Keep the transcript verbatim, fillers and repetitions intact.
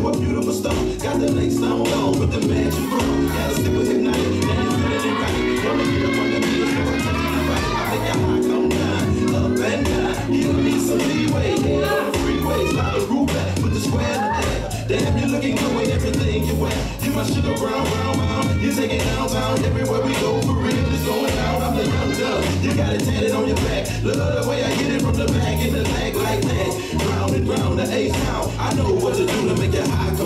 a beautiful star. Got the links on on with the magic bro. Gotta stick with hypnotic. Now you feeling it right. Wanna get up on the beat, so I touch you right. I make your heart come down, up and down. Give me some leeway, yeah, on the freeway. Slide the roof back, put the square in the air. Damn, you're looking good with everything you wear. You my sugar round, round, round. You take it downtown, everywhere we go for real. It's going down, I'm the young dove. You got it tatted on your back. Love the way I hit it from the back in the leg like that. Round and round, the ace now. I know what to do to make it hot.